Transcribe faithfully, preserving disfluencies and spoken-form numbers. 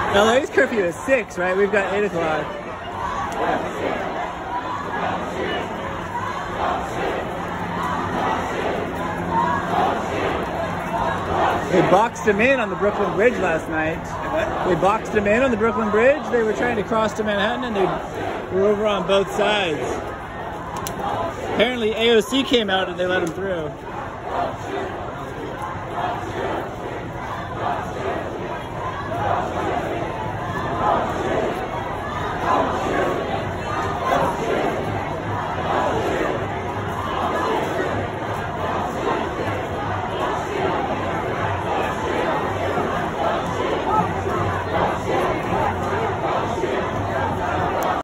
L A's curfew is six, right? We've got eight o'clock. They boxed him in on the Brooklyn Bridge last night. What? They boxed him in on the Brooklyn Bridge. They were trying to cross to Manhattan and they were over on both sides. Apparently A O C came out and they let him through.